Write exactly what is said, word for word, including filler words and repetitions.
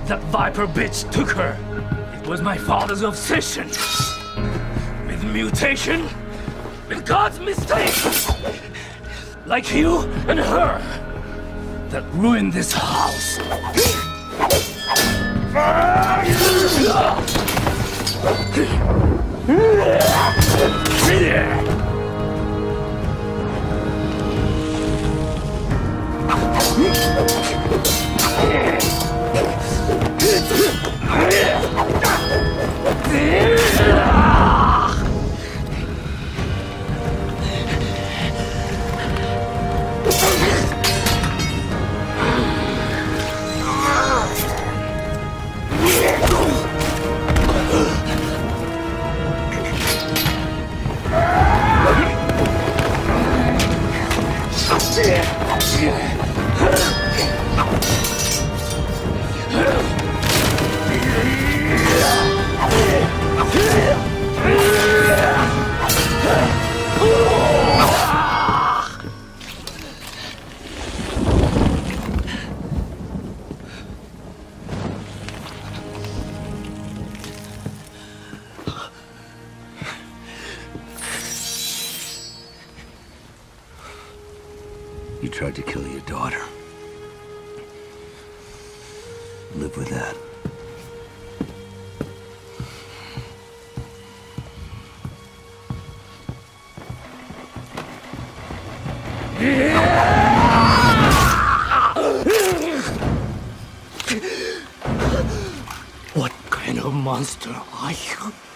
That viper bitch took her. It was my father's obsession. With mutation, with God's mistake. Like you and her. That ruined this house. You tried to kill your daughter. Live with that. What kind of monster are you?